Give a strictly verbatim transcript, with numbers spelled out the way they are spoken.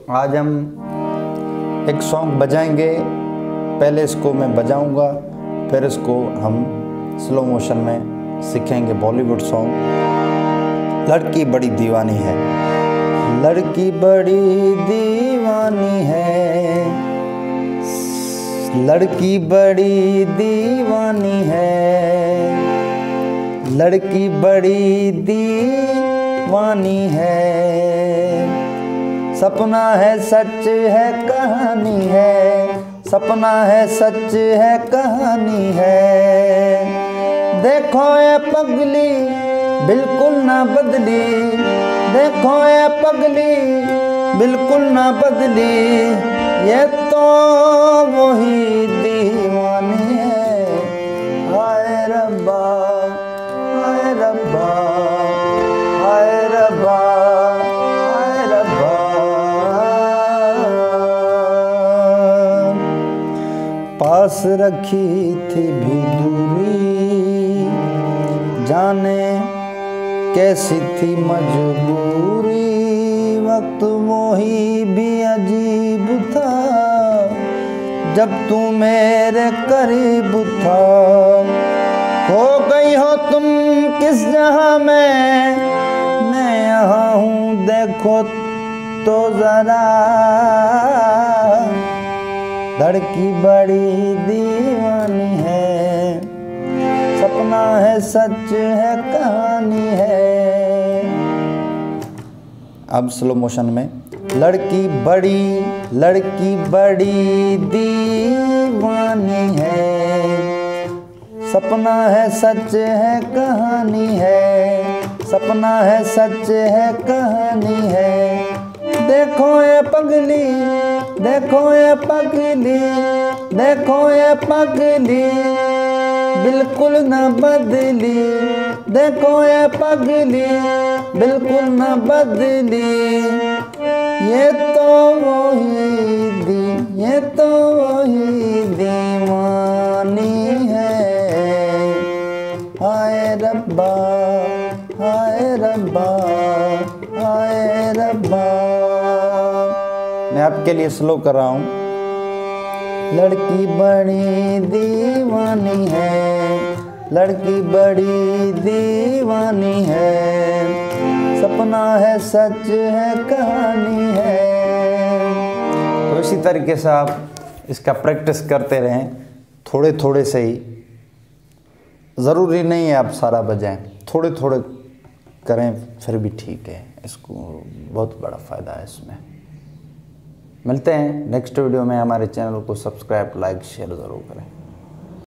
आज हम एक सॉन्ग बजाएंगे। पहले इसको मैं बजाऊंगा, फिर इसको हम स्लो मोशन में सीखेंगे। बॉलीवुड सॉन्ग लड़की बड़ी दीवानी है, लड़की बड़ी दीवानी है, लड़की बड़ी दीवानी है, लड़की बड़ी दीवानी है, सपना है सच है कहानी है, सपना है सच है कहानी है। देखो ये पगली बिल्कुल ना बदली, देखो ये पगली बिल्कुल ना बदली, ये तो वही दीवानी है। हाय रब्बा हाय रब्बा हाय रब्बा हाय रब्बा। पास रखी थी भी दूरी, जाने कैसी थी मजबूरी, वक्त वही भी अजीब था जब तू मेरे करीब था। खो गई हो तुम किस जहां में, मैं यहाँ हूँ देखो तो जरा। लड़की बड़ी दीवानी है, सपना है सच है कहानी है। अब स्लो मोशन में। लड़की बड़ी लड़की बड़ी दीवानी है, सपना है सच है कहानी है, सपना है सच है कहानी है। देखो ये पगली देखो ये पगली देखो ये पगली बिल्कुल न बदली, देखो ये पगली बिल्कुल न बदली, ये तो वही दी ये तो वही दीवानी है। हाय रब्बा हाय रब्बा हाय रब्बा। मैं आपके लिए स्लो कर रहा हूँ। लड़की बड़ी दीवानी है, लड़की बड़ी दीवानी है, सपना है सच है कहानी है। तो इसी तरीके से आप इसका प्रैक्टिस करते रहें, थोड़े थोड़े से ही। ज़रूरी नहीं है आप सारा बजाएं, थोड़े थोड़े करें फिर भी ठीक है। इसको बहुत बड़ा फ़ायदा है इसमें। मिलते हैं नेक्स्ट वीडियो में। हमारे चैनल को सब्सक्राइब लाइक शेयर ज़रूर करें।